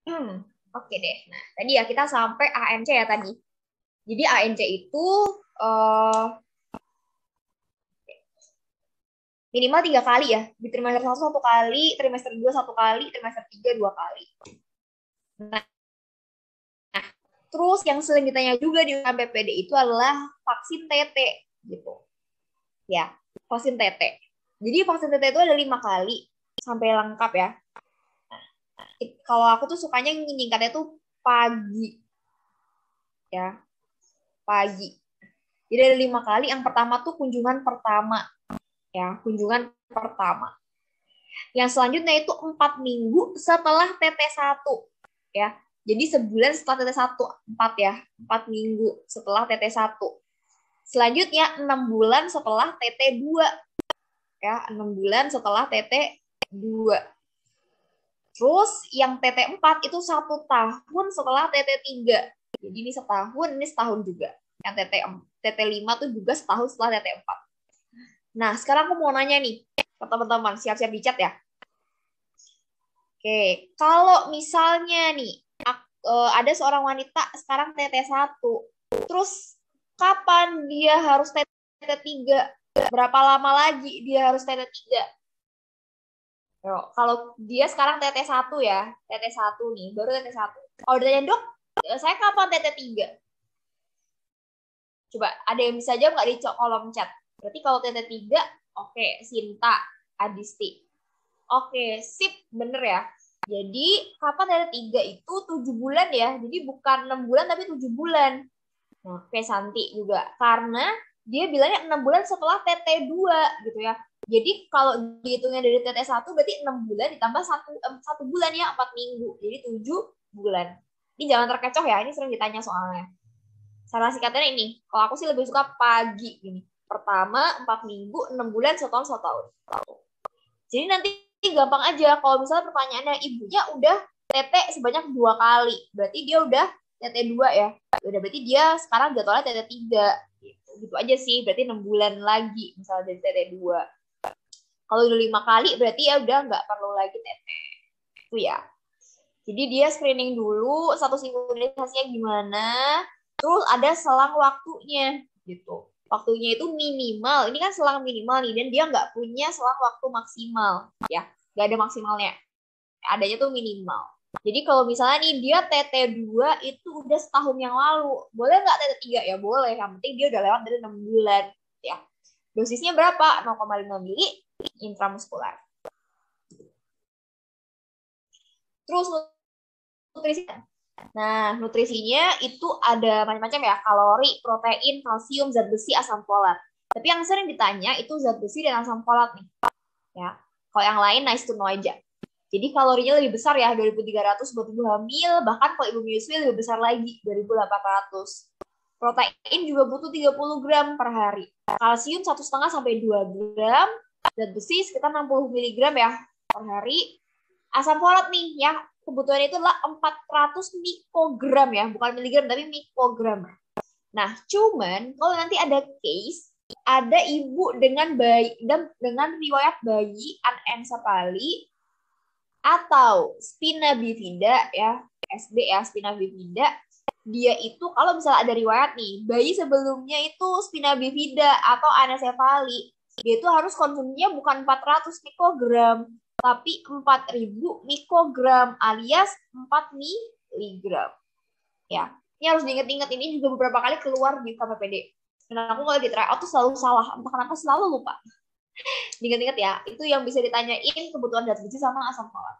Oke deh. Nah, tadi ya kita sampai ANC ya tadi. Jadi ANC itu eh, minimal 3 kali ya. Di trimester 1 satu kali, trimester 2 satu kali, trimester 3 2 kali. Nah, terus yang sering ditanya juga di UMPPD itu adalah vaksin TT gitu. Ya, vaksin TT. Jadi vaksin TT itu ada 5 kali sampai lengkap ya. Kalau aku tuh sukanya nyingkatnya tuh pagi ya, pagi. Jadi ada 5 kali. Yang pertama tuh kunjungan pertama ya, kunjungan pertama. Yang selanjutnya itu 4 minggu setelah TT1 ya. Jadi sebulan setelah TT1, 4 ya, 4 minggu setelah TT1. Selanjutnya 6 bulan setelah TT2 ya, 6 bulan setelah TT2. Terus yang TT4 itu 1 tahun setelah TT3. Jadi ini setahun, ini setahun juga. Yang TT5 tuh juga setahun setelah TT4. Nah, sekarang aku mau nanya nih ke teman-teman, siap-siap di chat ya. Oke, kalau misalnya nih ada seorang wanita sekarang TT1, terus kapan dia harus TT3? Berapa lama lagi dia harus TT3? Kalau dia sekarang TT1 ya, TT1 nih, baru TT1. Kalau ditanya dok, saya kapan TT3? Coba ada yang bisa jawab nggak di kolom chat? Berarti kalau TT3, oke, Sinta, Adisti. Oke, sip, bener ya. Jadi kapan TT3 itu 7 bulan ya. Jadi bukan 6 bulan tapi 7 bulan. Nah, kayak Santi juga. Karena dia bilangnya 6 bulan setelah TT2 gitu ya. Jadi kalau dihitungnya dari TT1 berarti 6 bulan ditambah 1 bulan ya, 4 minggu. Jadi 7 bulan. Ini jangan terkecoh ya, ini sering ditanya soalnya. Cara singkatnya ini, kalau aku sih lebih suka pagi ini. Pertama 4 minggu, 6 bulan, setahun, setahun. Jadi nanti gampang aja. Kalau misalnya pertanyaannya ibunya udah TT sebanyak 2 kali, berarti dia udah TT2 ya. Udah berarti dia sekarang jadwalnya TT3. Gitu aja sih, berarti 6 bulan lagi misalnya dari TT2. Kalau udah 5 kali berarti ya udah nggak perlu lagi TT. Itu ya. Jadi dia screening dulu status imunisasinya gimana, terus ada selang waktunya gitu. Waktunya itu minimal, ini kan selang minimal nih, dan dia nggak punya selang waktu maksimal ya, nggak ada maksimalnya, adanya tuh minimal. Jadi kalau misalnya nih dia TT2 itu udah setahun yang lalu, boleh nggak TT3? Ya boleh, yang penting dia udah lewat dari 6 bulan ya. Dosisnya berapa? 0,5 mili intramuskular. Terus nutrisi. Nah, nutrisinya itu ada macam-macam ya, kalori, protein, kalsium, zat besi, asam folat. Tapi yang sering ditanya itu zat besi dan asam folat nih. Ya. Kalau yang lain nice to know aja. Jadi kalorinya lebih besar ya, 2.300 buat ibu hamil, bahkan kalau ibu menyusui lebih besar lagi, 2.800. Protein juga butuh 30 gram per hari. Kalsium 1,5 sampai 2 gram. Zat besi sekitar 60 miligram ya per hari. Asam folat nih ya, kebutuhan itu adalah 400 mikrogram ya, bukan miligram tapi mikrogram. Nah, cuman kalau nanti ada case ada ibu dengan bayi dengan riwayat bayi anencefali atau spina bifida ya, SB ya, spina bifida, dia itu kalau misalnya ada riwayat nih, bayi sebelumnya itu spina bifida atau anencefali, dia itu harus konsumsinya bukan 400 mikrogram, tapi 4.000 mikrogram alias 4 miligram. Ya, ini harus diingat-ingat, ini juga beberapa kali keluar di KPPD. Dan aku kalau di tryout tuh selalu salah, entah kenapa selalu lupa. Diingat-ingat ya, itu yang bisa ditanyain kebutuhan zat gizi sama asam folat.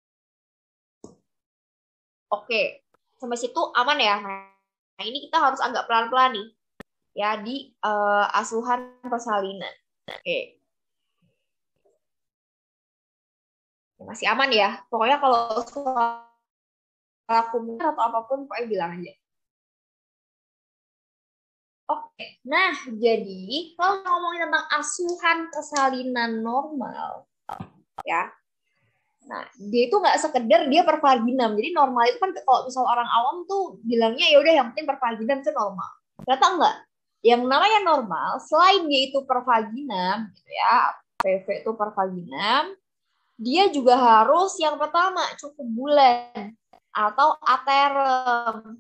Oke, sampai situ aman ya. Nah, ini kita harus agak pelan-pelan nih ya di asuhan persalinan. Oke, masih aman ya. Pokoknya kalau salah kumur atau apapun, pokoknya bilang aja. Oke, nah jadi kalau ngomongin tentang asuhan persalinan normal, ya, nah dia itu nggak sekedar dia pervaginam. Jadi normal itu kan kalau misal orang awam tuh bilangnya ya udah yang penting pervaginam itu normal. Ternyata enggak. Yang namanya normal selain dia itu pervaginam gitu ya, PV itu pervaginam, dia juga harus yang pertama cukup bulan. atau aterem.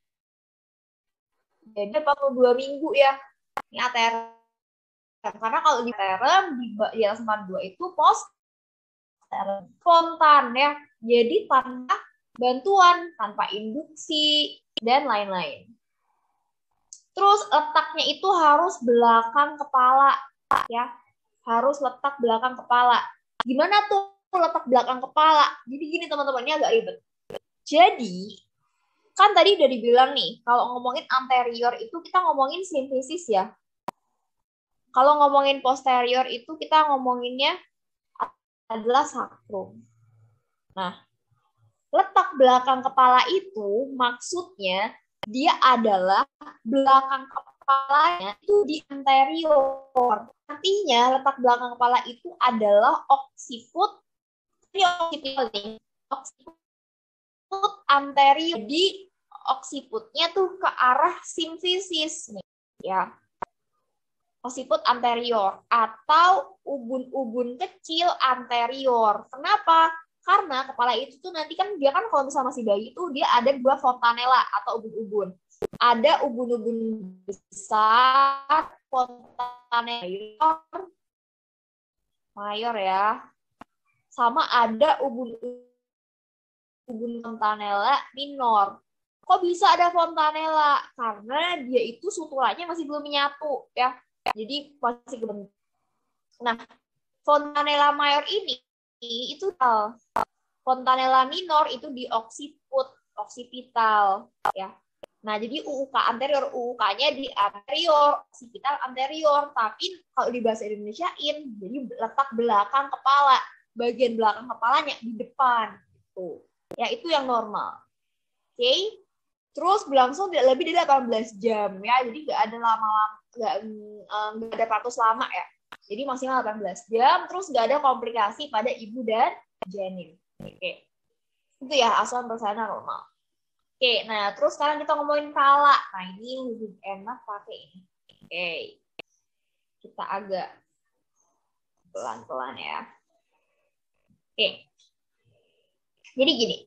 Jadi 42 minggu ya. Ini aterem. Karena kalau di aterem di atas 42 itu posterem. Spontan ya. Jadi tanpa bantuan, tanpa induksi dan lain-lain. Terus letaknya itu harus belakang kepala ya. Harus letak belakang kepala. Gimana tuh letak belakang kepala? Jadi gini teman-teman, ini agak ribet. Jadi kan tadi udah dibilang nih, kalau ngomongin anterior itu kita ngomongin simfisis ya. Kalau ngomongin posterior itu kita ngomonginnya adalah sakrum. Nah, letak belakang kepala itu maksudnya dia adalah belakang kepalanya itu di anterior. Artinya letak belakang kepala itu adalah occiput anterior. Jadi occiputnya tuh ke arah simfisis nih ya. Occiput anterior atau ubun-ubun kecil anterior. Kenapa? Karena kepala itu tuh nanti kan dia kan kalau misalnya masih bayi itu dia ada 2 fontanella atau ubun-ubun. Ada ubun-ubun besar, fontanella mayor ya. Sama ada ubun fontanella minor. Kok bisa ada fontanella? Karena dia itu suturanya masih belum menyatu ya. Jadi masih kebentuk. Nah, fontanella mayor ini itu fontanella minor itu di occiput, occipital ya. Nah, jadi UUK anterior, UUK-nya di anterior, occipital anterior, tapi kalau di bahasa Indonesiain jadi letak belakang kepala, bagian belakang kepalanya di depan gitu. Ya, itu yang normal. Oke. Terus berlangsung lebih dari 18 jam ya. Jadi nggak ada lama-lama, nggak ada partus lama ya. Jadi maksimal 18 jam, terus nggak ada komplikasi pada ibu dan janin. Oke. Itu ya asuhan persalinan normal. Oke, nah terus sekarang kita ngomongin kala. Nah, ini lebih enak pakai ini. Oke. Kita agak pelan-pelan ya. Oke. Jadi gini.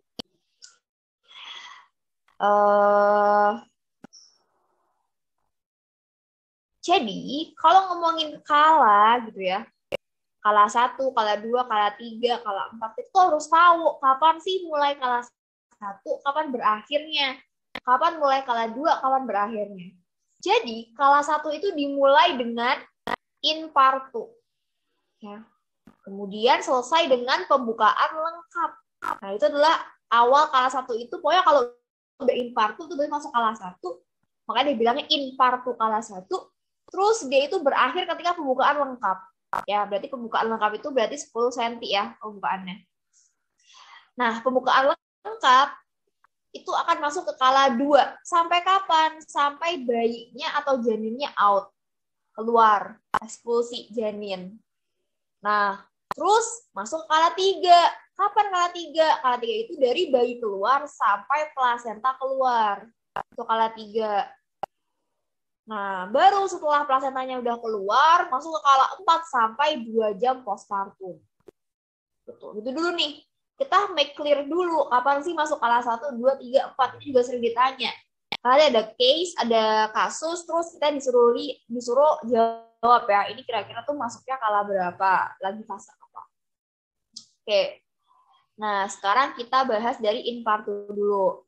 Jadi kalau ngomongin kala gitu ya, kala 1, kala 2, kala 3, kala 4 itu harus tahu kapan sih mulai kala 1, kapan berakhirnya. Kapan mulai kala 2, kapan berakhirnya. Jadi kala 1 itu dimulai dengan infartu. Ya. Kemudian selesai dengan pembukaan lengkap. Nah, itu adalah awal kala 1 itu. Pokoknya kalau udah infartu itu berarti masuk kala 1. Makanya dibilangnya infartu kala 1. Terus dia itu berakhir ketika pembukaan lengkap. Ya, berarti pembukaan lengkap itu berarti 10 cm ya pembukaannya. Nah, pembukaan lengkap itu akan masuk ke kala 2. Sampai kapan? Sampai bayinya atau janinnya out. Keluar. Ekspulsi janin. Nah, terus masuk kala 3. Kapan kala 3? Kala 3 itu dari bayi keluar sampai plasenta keluar. Itu kala 3. Nah, baru setelah plasentanya udah keluar, masuk ke kala 4 sampai 2 jam postpartum. Betul. Itu dulu nih. Kita make clear dulu kapan sih masuk kala 1, 2, 3, 4. Ini juga sering ditanya. Karena ada case, ada kasus, terus kita disuruh jawab ya. Ini kira-kira tuh masuknya kala berapa? Lagi fase apa? Oke. Nah, sekarang kita bahas dari infartu dulu.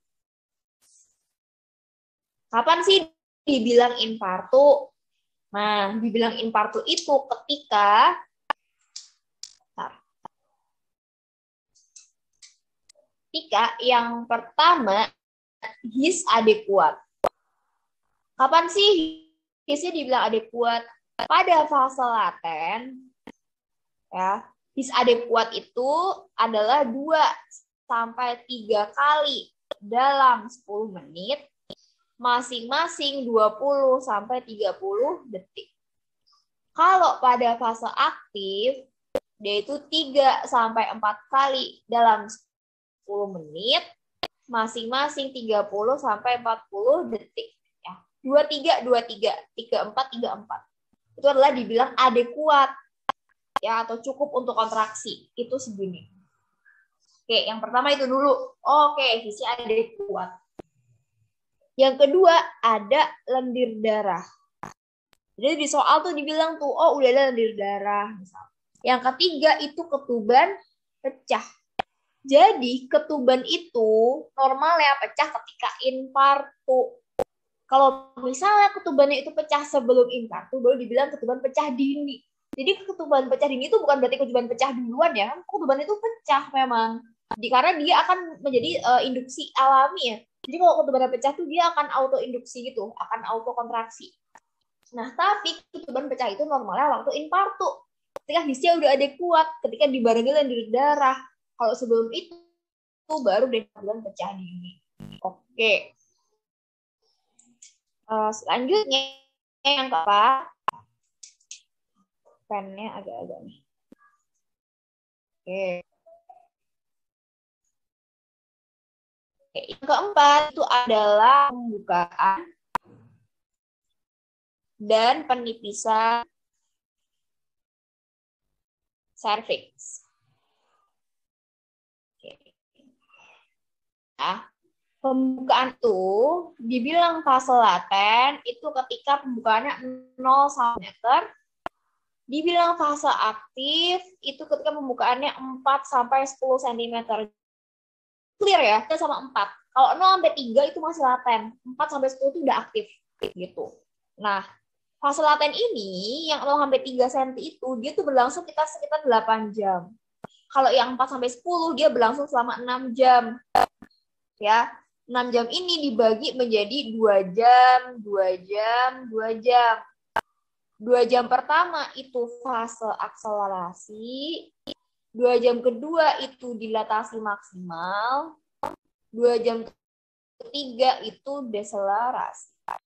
Kapan sih dibilang infartu? Nah, dibilang infartu itu ketika yang pertama his adekuat. Kapan sih hisnya dibilang adekuat? Pada fase laten, ya, his adekuat itu adalah 2 sampai 3 kali dalam 10 menit, masing-masing 20 sampai 30 detik. Kalau pada fase aktif, dia itu 3 sampai 4 kali dalam 10 menit, masing-masing 30 sampai 40 detik. Ya. 23, 23, 34, 34. Itu adalah dibilang adekuat. Ya, atau cukup untuk kontraksi. Itu segini. Oke, yang pertama itu dulu. Oke, visi ada kuat. Yang kedua, ada lendir darah. Jadi di soal tuh dibilang tuh, oh udah ada lendir darah. Misal. Yang ketiga itu ketuban pecah. Jadi ketuban itu normalnya pecah ketika infartu. Kalau misalnya ketubannya itu pecah sebelum infartu, baru dibilang ketuban pecah dini. Jadi ketuban pecah dini itu bukan berarti ketuban pecah duluan ya. Ketuban itu pecah memang. Karena dia akan menjadi induksi alami ya. Jadi kalau ketuban pecah tuh dia akan auto induksi gitu, akan auto kontraksi. Nah, tapi ketuban pecah itu normalnya waktu infartu. Ketika hisnya udah ada kuat, ketika dibarengi lendir darah. Kalau sebelum itu baru deh ketuban pecah dini. Oke. Selanjutnya yang keempat, pennya agak-agak nih. Oke. Yang keempat itu adalah pembukaan dan penipisan serviks. Nah, pembukaan itu dibilang fase laten itu ketika pembukaannya 0 cm. Dibilang fase aktif itu ketika pembukaannya 4 sampai 10 cm. Clear ya, kita sama 4. Kalau 0 sampai 3 itu masih laten, 4 sampai 10 itu udah aktif gitu. Nah, fase laten ini yang 0 sampai 3 cm itu dia tuh berlangsung sekitar 8 jam. Kalau yang 4 sampai 10 dia berlangsung selama 6 jam. Ya, 6 jam ini dibagi menjadi 2 jam, 2 jam, 2 jam. 2 jam pertama itu fase akselerasi, 2 jam kedua itu dilatasi maksimal, 2 jam ketiga itu deselerasi.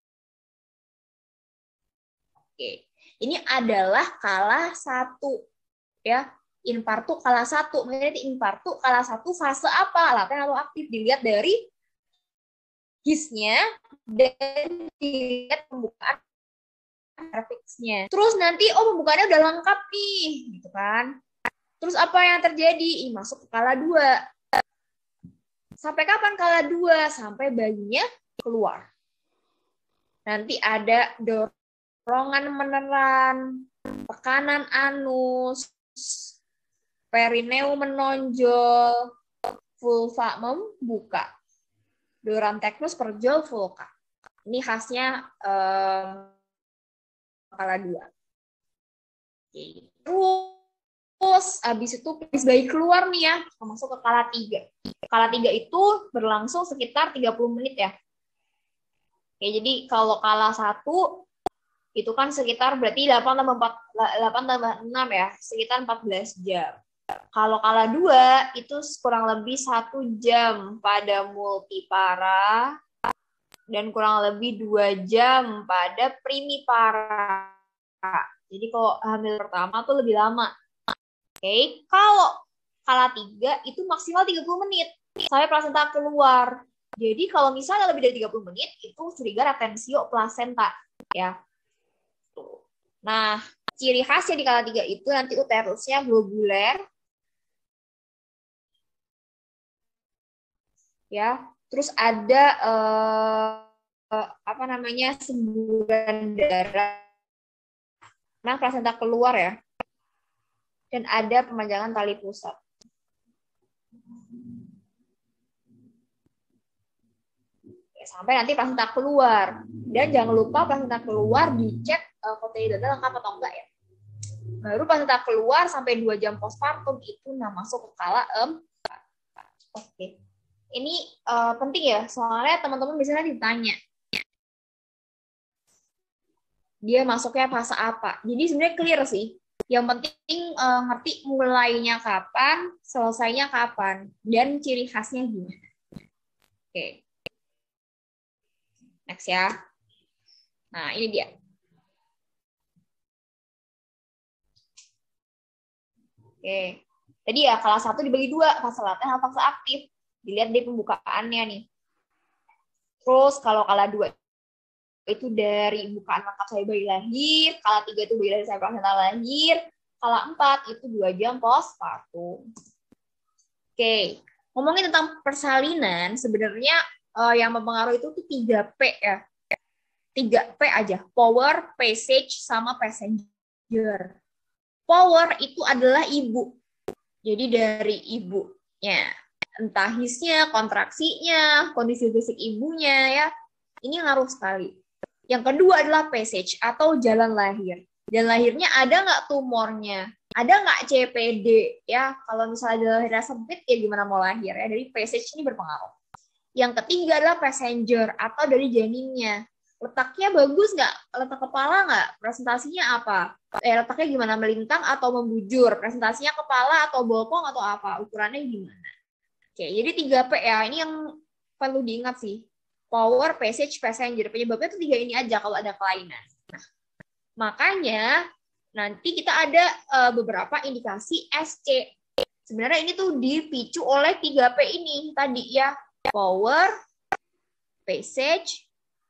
Oke, ini adalah kala 1 ya. Infartu kala 1. Makanya di infartu kala 1 fase apa? Laten atau aktif? Dilihat dari hisnya dan dilihat pembukaan serviksnya. Terus nanti pembukaannya udah lengkap nih, gitu kan. Terus apa yang terjadi? Masuk ke kala 2. Sampai kapan kala 2? Sampai bayinya keluar. Nanti ada dorongan meneran, tekanan anus, perineum menonjol, vulva membuka. Doranteknus perjol vulva. Ini khasnya kala 2. Oke. Terus habis itu bayi keluar nih ya, masuk ke kala 3. Kala 3 itu berlangsung sekitar 30 menit ya. Oke, jadi kalau kala 1 itu kan sekitar berarti 8 tambah 6 ya, sekitar 14 jam. Kalau kala 2 itu kurang lebih 1 jam pada multipara dan kurang lebih 2 jam pada primipara. Jadi kalau hamil pertama tuh lebih lama. Oke, kalau kala 3 itu maksimal 30 menit sampai plasenta keluar. Jadi kalau misalnya lebih dari 30 menit itu curiga retensio plasenta ya. Nah, ciri khasnya di kala 3 itu nanti uterusnya globuler ya. Terus ada semburan darah. Nah, plasenta keluar ya. Dan ada pemanjangan tali pusat. Sampai nanti plasenta keluar. Dan jangan lupa plasenta keluar dicek protein lengkap atau enggak ya. Baru plasenta keluar sampai 2 jam postpartum itu masuk ke kala 4. Oke. Ini penting ya, soalnya teman-teman biasanya ditanya. Dia masuknya fase apa. Jadi sebenarnya clear sih. Yang penting ngerti mulainya kapan, selesainya kapan, dan ciri khasnya gimana. Oke. Next ya. Nah, ini dia. Oke. Tadi ya, kala 1 dibagi 2, fase laten atau fase aktif. Dilihat di pembukaannya nih. Terus kalau kala 2 itu dari bukaan lengkap sampai bayi lahir, kala 3 itu bayi lahir sampai plasenta lahir, kala 4 itu 2 jam postpartum. Oke. Ngomongin tentang persalinan, sebenarnya yang mempengaruhi itu tuh 3P ya. 3P aja. Power, passage, sama passenger. Power itu adalah ibu. Jadi dari ibunya. Entah hisnya, kontraksinya, kondisi fisik ibunya ya. Ini ngaruh sekali. Yang kedua adalah passage atau jalan lahir. Jalan lahirnya ada nggak tumornya? Ada nggak CPD? Ya, kalau misalnya jalan lahirnya sempit, ya gimana mau lahir ya? Dari passage ini berpengaruh. Yang ketiga adalah passenger atau dari janinnya. Letaknya bagus nggak? Letak kepala nggak? Presentasinya apa? Letaknya gimana? Melintang atau membujur? Presentasinya kepala atau bokong atau apa? Ukurannya gimana? Oke, jadi 3P ya. Ini yang perlu diingat sih. Power, passage, passenger. Penyebabnya itu 3 ini aja kalau ada kelainan. Nah, makanya nanti kita ada beberapa indikasi SC. Sebenarnya ini tuh dipicu oleh 3P ini tadi ya. Power, passage,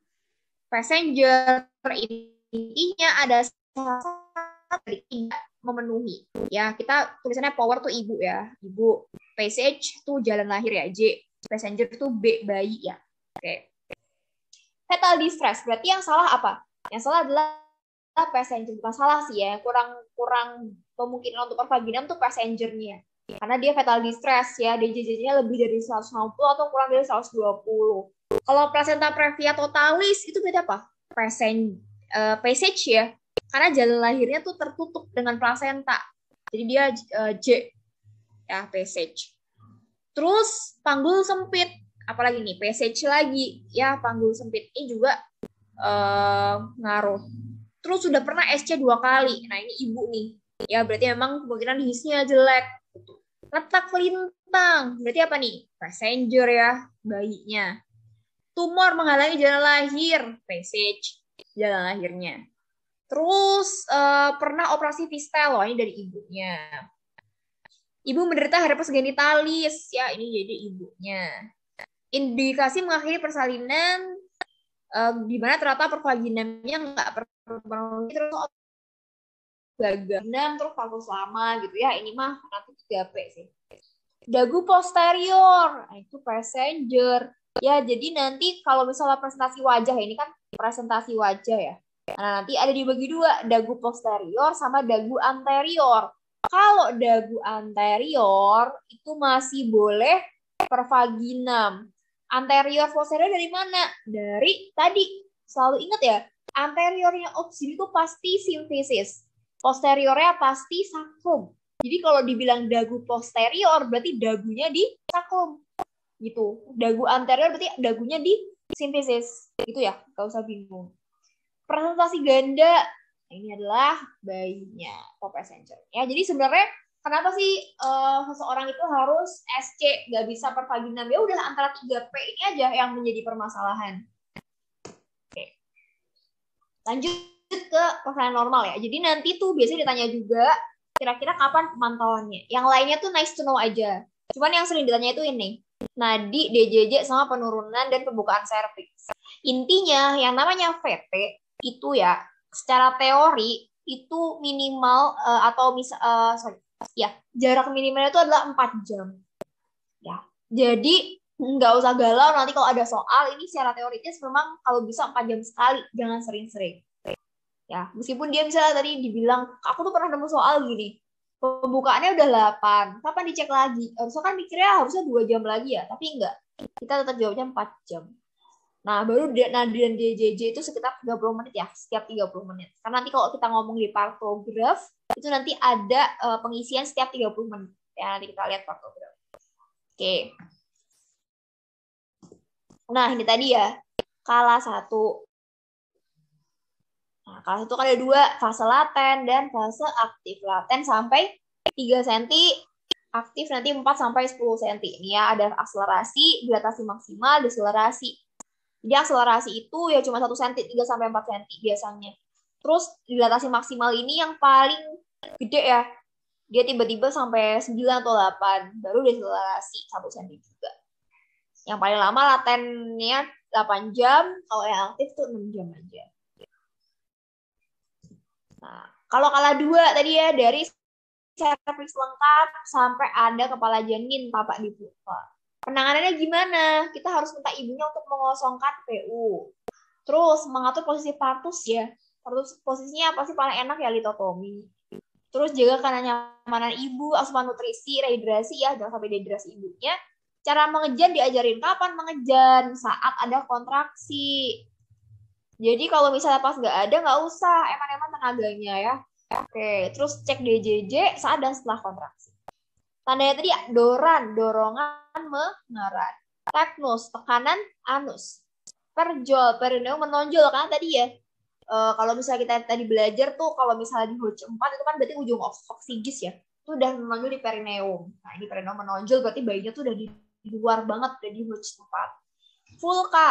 passenger. Intinya ada dari 3 memenuhi. Ya, kita tulisannya power tuh ibu ya. Ibu. Passage tuh jalan lahir ya, J. Passenger tuh B, bayi ya. Oke. Fetal distress. Berarti yang salah apa? Yang salah adalah passenger. Bukan salah sih ya. Kurang kemungkinan untuk pervaginam tuh passengernya. Karena dia fetal distress ya. DJJ-nya lebih dari 160 atau kurang dari 120. Kalau placenta previa totalis itu beda apa? Passage ya. Karena jalan lahirnya tuh tertutup dengan placenta. Jadi dia J ya, passage. Terus panggul sempit, apalagi nih passage lagi ya, panggul sempit ini juga ngaruh. Terus sudah pernah SC 2 kali. Nah, ini ibu nih. Ya, berarti memang kemungkinan hisnya jelek. Letak melintang, berarti apa nih? Passenger ya, bayinya. Tumor menghalangi jalan lahir, passage, jalan lahirnya. Terus pernah operasi fistel, ini dari ibunya. Ibu menderita herpes genitalis, ya ini jadi ibunya. Indikasi mengakhiri persalinan, di mana ternyata pervaginamnya nggak terpenuhi, terus gagal, terus fokus lama gitu ya. Ini mah nanti 3P sih. Dagu posterior, nah, itu passenger. Ya, jadi nanti kalau misalnya presentasi wajah, ini kan presentasi wajah ya. Nah, nanti ada dibagi 2, dagu posterior sama dagu anterior. Kalau dagu anterior itu masih boleh pervaginam. Anterior posterior dari mana? Dari tadi, selalu ingat ya, anteriornya opsin itu pasti simfisis. Posteriornya pasti sakrum. Jadi kalau dibilang dagu posterior, berarti dagunya di sakrum. Gitu. Dagu anterior berarti dagunya di simfisis. Gitu ya, gak usah bingung. Presentasi ganda, ini adalah bayinya, atau passenger. Ya, jadi sebenarnya kenapa sih seseorang itu harus SC, gak bisa pervaginam? Ya udah antara 3P ini aja yang menjadi permasalahan. Oke. Lanjut ke persalinan normal ya. Jadi nanti tuh biasanya ditanya juga kira-kira kapan pemantauannya. Yang lainnya tuh nice to know aja. Cuman yang sering ditanya itu ini, nadi, DJJ, sama penurunan dan pembukaan serviks. Intinya yang namanya VT itu ya, secara teori itu minimal atau jarak minimalnya itu adalah 4 jam. Ya. Jadi nggak usah galau nanti kalau ada soal, ini secara teoritis memang kalau bisa 4 jam sekali, jangan sering-sering. Ya, meskipun dia misalnya tadi dibilang, aku tuh pernah nemu soal gini, pembukaannya udah 8, kapan dicek lagi? Harusnya kan mikirnya harusnya 2 jam lagi ya, tapi enggak. Kita tetap jawabnya 4 jam. Nah, baru nadi dan DJJ itu sekitar 30 menit ya, setiap 30 menit. Karena nanti kalau kita ngomong di partograf, itu nanti ada pengisian setiap 30 menit. Ya, nanti kita lihat partograf. Oke. Nah, ini tadi ya, kala 1. Nah, kala 1 kan ada 2, fase laten dan fase aktif. Laten sampai 3 cm, aktif nanti 4 sampai 10 cm. Ini ya, ada akselerasi, dilatasi maksimal, deselerasi. Jadi akselerasi itu ya cuma 1 cm, 3 sampai 4 cm biasanya. Terus dilatasi maksimal ini yang paling gede ya. Dia tiba-tiba sampai 9 atau 8, baru deselerasi 1 cm juga. Yang paling lama latennya 8 jam, kalau yang aktif tuh 6 jam aja. Nah, kalau kala 2 tadi ya, dari serviks lengkap sampai ada kepala janin tapak di vulva. Penanganannya gimana? Kita harus minta ibunya untuk mengosongkan PU. Terus mengatur posisi partus ya. Partus posisinya apa sih paling enak ya, litotomi. Terus jaga kenyamanan ibu, asupan nutrisi, rehidrasi ya, jangan sampai dehidrasi ibunya. Cara mengejan diajarin kapan mengejan, saat ada kontraksi. Jadi kalau misalnya pas nggak ada, nggak usah eman-eman tenaganya ya. Oke, terus cek DJJ saat dan setelah kontraksi. Tandanya tadi doran, dorongan, mengerat. Teknus, tekanan anus. Perjol, perineum menonjol, karena tadi ya, kalau misalnya kita tadi belajar tuh, kalau misalnya di Hodge 4 itu kan berarti ujung oksigis ya, itu udah menonjol di perineum. Nah ini perineum menonjol berarti bayinya tuh udah di luar banget, udah di Hodge 4. Vulva,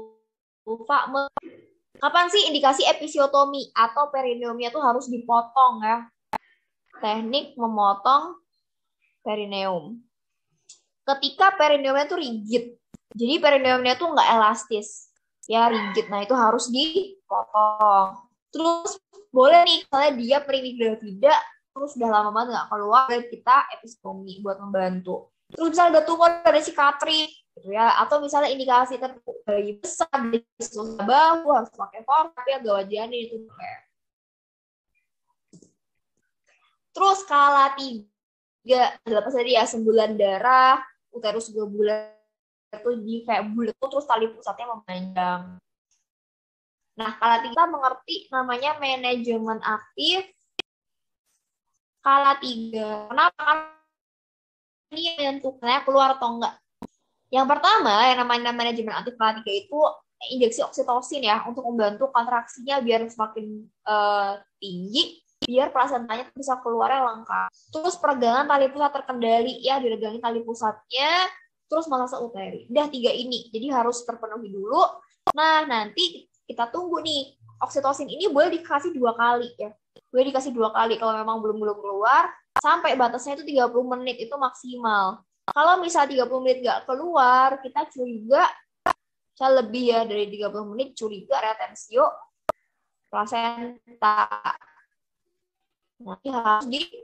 kapan sih indikasi episiotomi atau perineumnya tuh harus dipotong ya? Teknik memotong perineum. Ketika perineumnya tuh rigid, jadi perineumnya tuh nggak elastis, ya rigid. Nah itu harus dipotong. Terus boleh nih, misalnya dia perineum terus udah lama banget nggak keluar, kita episiotomi buat membantu. Terus misalnya udah tumor, ada sikatrik, gitu ya, atau misalnya indikasi tertentu bayi besar, susah bahu, harus pakai fork, tapi agak wajanin itu kayak. Terus skala 3 adalah tadi ya, sembulan darah, uterus 2 bulan itu di kayak bulat tuh, terus tali pusatnya memanjang. Nah, skala 3 kita mengerti namanya manajemen aktif. Skala 3. Kenapa? Ini menentukannya keluar atau enggak. Yang pertama, yang namanya manajemen aktif skala 3 itu injeksi oksitosin ya, untuk membantu kontraksinya biar semakin tinggi, biar plasentanya bisa keluarnya lengkap. Terus peregangan tali pusat terkendali ya, diregangin tali pusatnya, terus masa uteri. Udah 3 ini, jadi harus terpenuhi dulu. Nah, nanti kita tunggu nih, oksitosin ini boleh dikasih 2 kali ya. Boleh dikasih 2 kali kalau memang belum keluar, sampai batasnya itu 30 menit itu maksimal. Kalau misal 30 menit nggak keluar, kita curiga, saya lebih ya dari 30 menit, curiga retensio plasenta. Nanti harus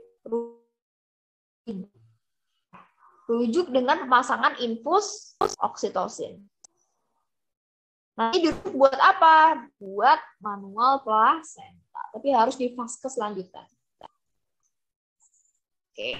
dirujuk dengan pemasangan infus oksitosin. Nanti dirujuk buat apa? Buat manual plasenta. Tapi harus di vaskes lanjutan. Oke.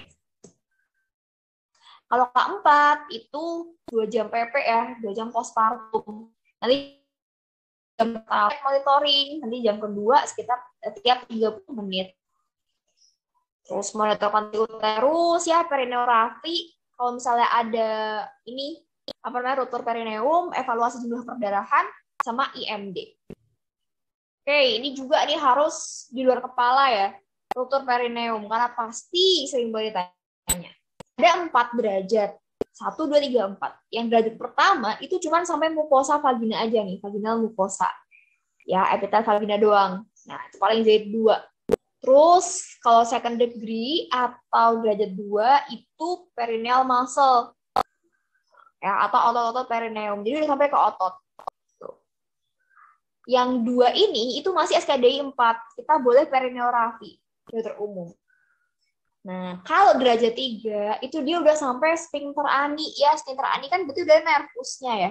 Kalau keempat itu 2 jam PP ya, 2 jam postpartum. Nanti jam pertama monitoring, nanti jam kedua sekitar tiap 30 menit. Terus monitor uterus ya, perineografi. Kalau misalnya ada ini apa namanya ruptur perineum, evaluasi jumlah perdarahan sama IMD. Oke, ini juga nih harus di luar kepala ya, ruptur perineum, karena pasti sering banget ditanya. Ada 4 derajat. 1, 2, 3, 4. Yang derajat pertama itu cuma sampai mukosa vagina aja nih, vaginal mukosa. Ya, epitel vagina doang. Nah, itu paling derajat 2. Terus, kalau second degree atau derajat 2 itu perineal muscle. Ya, atau otot-otot perineum. Jadi udah sampai ke otot. Yang 2 ini itu masih SKDI 4. Kita boleh perineografi, dokter umum. Nah, kalau derajat 3, itu dia udah sampai sphincter ani. Ya, sphincter ani kan berarti udah nervusnya ya.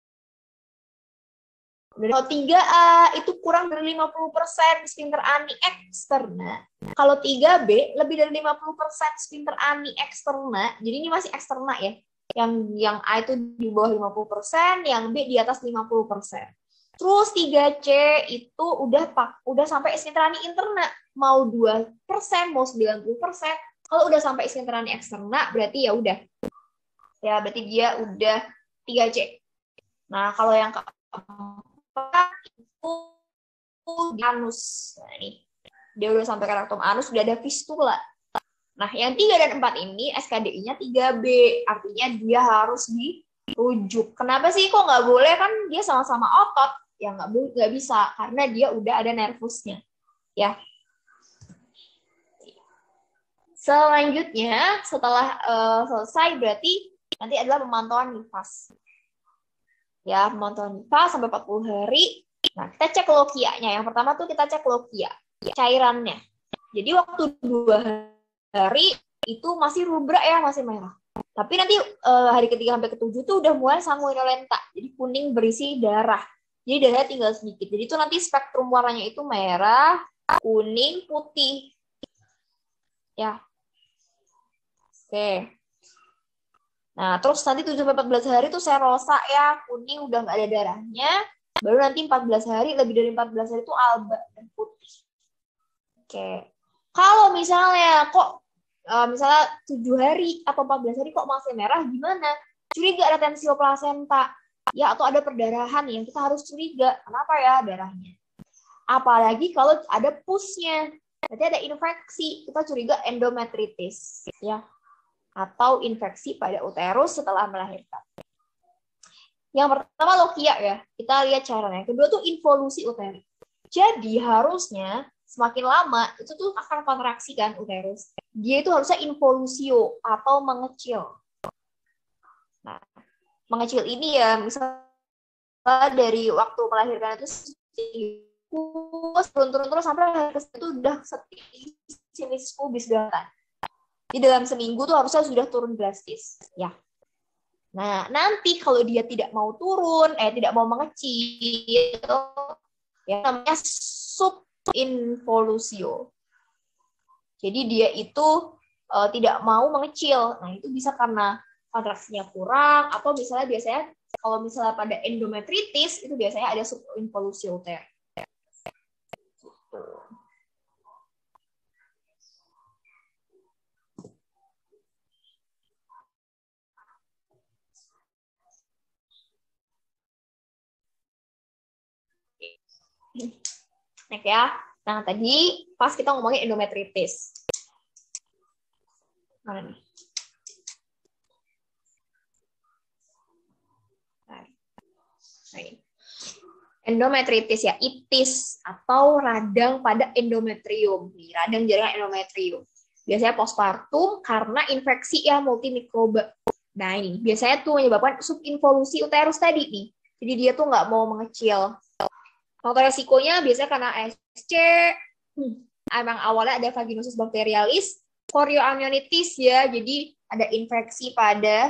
Kalau 3A, itu kurang dari 50% sphincter ani eksterna. Kalau 3B, lebih dari 50% sphincter ani eksterna. Jadi ini masih eksterna ya. Yang A itu di bawah 50%, yang B di atas 50%. Terus 3C itu udah sampai sphincter ani interna. Mau 2%, mau 90%. Kalau udah sampai sphincter ani eksterna, berarti ya udah. Ya, berarti dia udah 3C. Nah, kalau yang keempat itu anus. Nah, ini. Dia udah sampai ke rektum anus, udah ada fistula. Nah, yang 3 dan 4 ini SKDI-nya 3B. Artinya dia harus dirujuk. Kenapa sih kok nggak boleh? Kan dia sama-sama otot. Ya nggak bisa karena dia udah ada nervusnya. Ya. Selanjutnya setelah selesai berarti nanti adalah pemantauan nifas. Ya, pemantauan nifas sampai 40 hari. Nah, kita cek lokianya. Yang pertama tuh kita cek lokia, cairannya. Jadi waktu 2 hari itu masih rubra ya, masih merah. Tapi nanti hari ketiga sampai ketujuh tuh udah mulai sanguinolenta. Jadi kuning berisi darah. Jadi darahnya tinggal sedikit. Jadi itu nanti spektrum warnanya itu merah, kuning, putih. Ya. Oke. Nah, terus nanti 7-14 hari tuh serosa ya, kuning udah nggak ada darahnya. Baru nanti 14 hari, lebih dari 14 hari itu alba dan putih. Oke. Kalau misalnya kok misalnya 7 hari atau 14 hari kok masih merah, gimana? Curiga ada tensio plasenta. Ya, atau ada perdarahan yang kita harus curiga. Kenapa ya darahnya? Apalagi kalau ada pusnya. Berarti ada infeksi. Kita curiga endometritis. Ya. Atau infeksi pada uterus setelah melahirkan. Yang pertama lokia ya. Kita lihat caranya. Kedua tuh involusi uteri. Jadi harusnya semakin lama itu tuh akan kontraksi kan uterus. Dia itu harusnya involusio atau mengecil. Nah, mengecil ini ya misalnya dari waktu melahirkan itu turun terus sampai itu udah sinus pubis kan. Di dalam seminggu tuh harusnya sudah turun drastis, ya. Nah, nanti kalau dia tidak mau turun, tidak mau mengecil, ya namanya subinvolusio. Jadi dia itu tidak mau mengecil. Nah, itu bisa karena kontraksinya kurang, atau biasanya kalau misalnya pada endometritis, itu biasanya ada subinvolusio uteri. Next ya. Nah, tadi pas kita ngomongin endometritis. Mana nih? Endometritis ya, itis atau radang pada endometrium. Nih, radang jaringan endometrium. Biasanya postpartum karena infeksi ya multimikroba. Nah, ini biasanya tuh menyebabkan subinvolusi uterus tadi nih. Jadi dia tuh nggak mau mengecil. Faktor resikonya biasanya karena ASC, emang awalnya ada vaginosis bacterialis, chorioamnionitis ya, jadi ada infeksi pada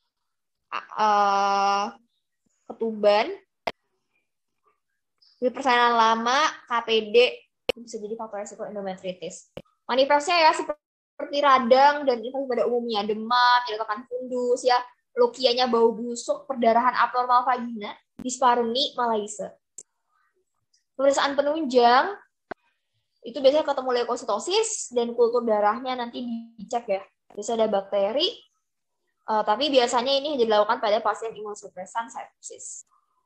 ketuban, persalinan lama, KPD, bisa jadi faktor resiko endometritis. Manifestnya ya seperti radang dan infeksi pada umumnya, demam, nyeletokan fundus, ya, lokianya bau busuk, perdarahan abnormal vagina, disparuni, malaise. Pemeriksaan penunjang itu biasanya ketemu leukositosis dan kultur darahnya nanti dicek ya. Bisa ada bakteri, tapi biasanya ini dilakukan pada pasien imunosupresan sepsis.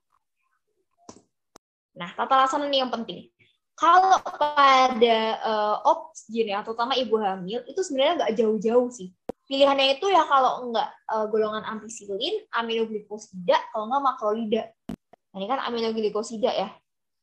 Nah, tata laksana ini yang penting. Kalau pada oksigen ya, terutama ibu hamil, itu sebenarnya nggak jauh-jauh sih. Pilihannya itu ya kalau nggak golongan ampicillin, aminoglikosida, kalau nggak makrolida. Nah, ini kan aminoglikosida ya.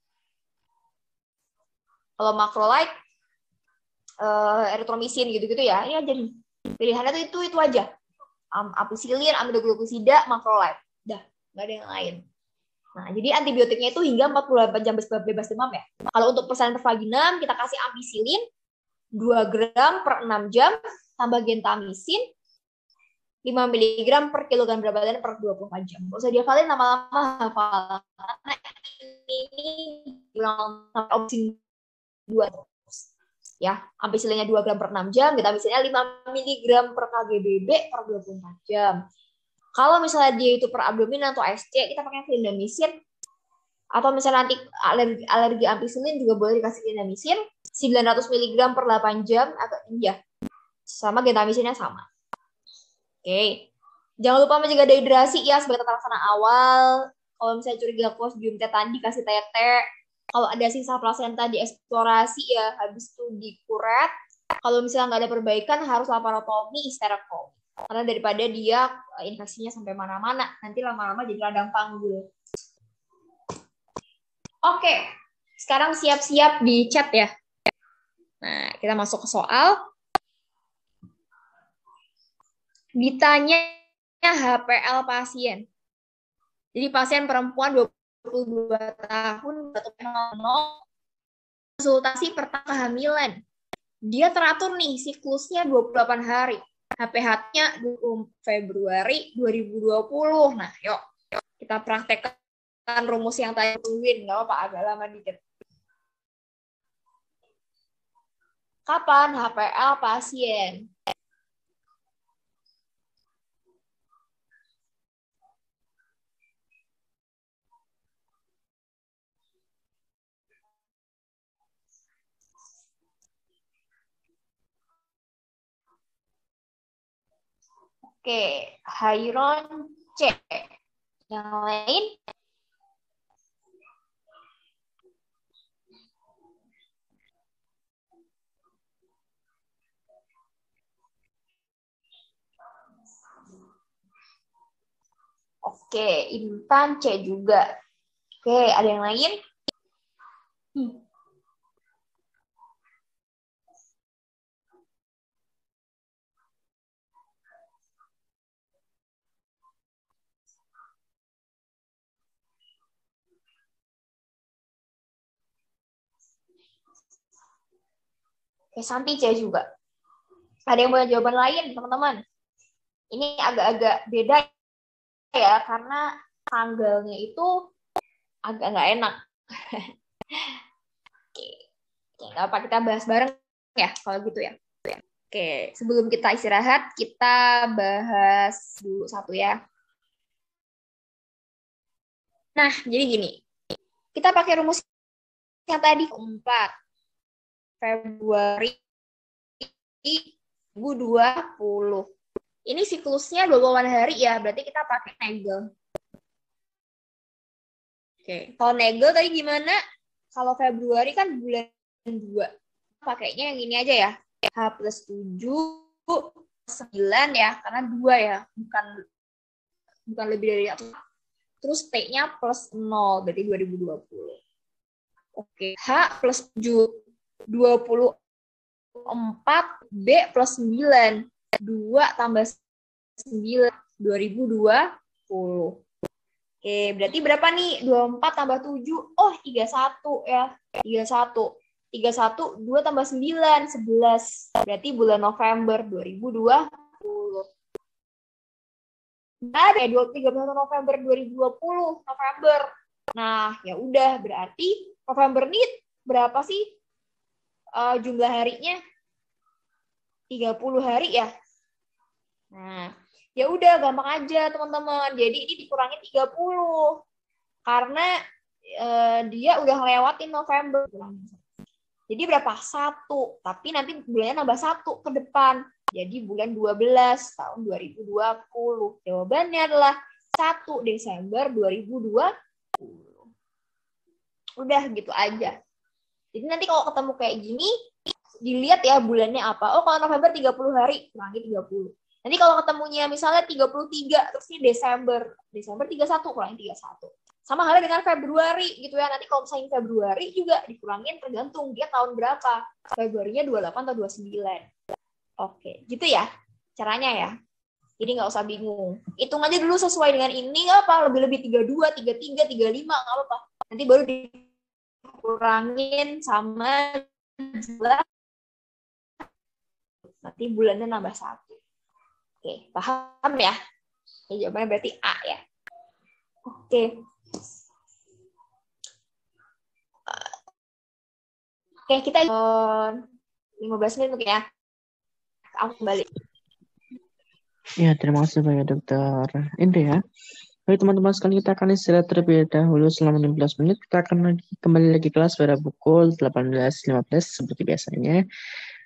Kalau makrolide, erythromycin gitu-gitu ya, ya jadi pilihannya tuh itu aja. Ampicillin, aminoglikosida, makrolide. Dah, nggak ada yang lain. Nah, jadi antibiotiknya itu hingga 48 jam bebas demam ya. Kalau untuk persalinan pervaginam, kita kasih ampicillin 2 gram per 6 jam, tambah gentamicin 5 mg per kilogram berat badan per 24 jam. Nggak usah dihafalin lama-lama, hafal. Karena ini bilang opsi 2 ya, ampicillinnya 2 gram per 6 jam, gentamicin-nya 5 mg per kgbb per 24 jam. Kalau misalnya dia itu per abdomen atau ASC, kita pakai clindamycin. Atau misalnya nanti alergi ampicillin juga boleh dikasih clindamycin 900 mg per 8 jam atau ya. Sama gentamicin-nya sama. Oke. Jangan lupa menjaga dehidrasi ya sebagai tata laksana awal. Kalau misalnya curiga clostridium tetani dikasih tete. Kalau ada sisa plasenta dieksplorasi ya habis itu dikuret. Kalau misalnya nggak ada perbaikan harus laparotomi, histerektomi. Karena daripada dia infeksinya sampai mana-mana, nanti lama-lama jadi radang panggul. Oke, sekarang siap-siap di chat ya. Nah, kita masuk ke soal. Ditanya HPL pasien. Jadi pasien perempuan 22 tahun, konsultasi pertama kehamilan. Dia teratur nih siklusnya 28 hari. HPH-nya 20 Februari 2020. Nah, yuk kita praktekkan rumus yang tadi tungguin. Nggak apa-apa, agak lama dikit. Kapan HPL pasien? Oke, Hairon C. Yang lain? Oke, Intan C juga. Oke, ada yang lain? Oke, Santi C juga. Ada yang punya jawaban lain, teman-teman? Ini agak-agak beda ya, karena tanggalnya itu agak nggak enak. Oke, nggak apa, kita bahas bareng ya, kalau gitu ya. Oke, sebelum kita istirahat, kita bahas dulu satu ya. Nah, jadi gini. Kita pakai rumus yang tadi, 4 Februari 2020. Ini siklusnya 28 hari ya, berarti kita pakai Nagel. Oke, kalau Nagel tadi gimana? Kalau Februari kan bulan 2. Pakainya yang ini aja ya. H plus 7, 9 ya, karena 2 ya, bukan lebih dari itu. Terus T-nya plus 0, berarti 2020. Oke, H plus 7, 24, B plus 9, 2 tambah 9, 2020. Oke, berarti berapa nih? 24 tambah 7, oh 31 ya. 31. 31, 2 tambah 9, 11. Berarti bulan November 2020. Nggak ada ya, 31 November 2020, November. Nah, ya udah, berarti November ini berapa sih jumlah harinya? 30 hari ya. Nah, ya udah gampang aja teman-teman. Jadi ini dikurangin 30. Karena dia udah ngelewatin November. Jadi berapa? 1. Tapi nanti bulannya nambah 1 ke depan. Jadi bulan 12 tahun 2020. Jawabannya adalah 1 Desember 2020. Udah gitu aja. Jadi nanti kalau ketemu kayak gini, dilihat ya bulannya apa. Oh, kalau November 30 hari, kurangi 30. Nanti kalau ketemunya misalnya 33, terus ini Desember 31, kurangi 31. Sama halnya dengan Februari gitu ya. Nanti kalau misalnya Februari juga dikurangin tergantung dia tahun berapa. Februarinya 28 atau 29. Oke, gitu ya caranya ya. Jadi nggak usah bingung. Hitung aja dulu sesuai dengan ini, nggak apa. Lebih-lebih 32, 33, 35, nggak apa-apa. Nanti baru dikurangin sama jumlah. Nanti bulannya nambah 1. Oke, paham ya? Jawabannya berarti A ya. Oke. Oke, kita 15 menit mungkin ya. Aku kembali. Ya, terima kasih banyak Dokter Indri ya. Baik teman-teman sekalian, kita akan istirahat terlebih dahulu selama 15 menit. Kita akan kembali lagi kelas pada pukul 18.15 seperti biasanya.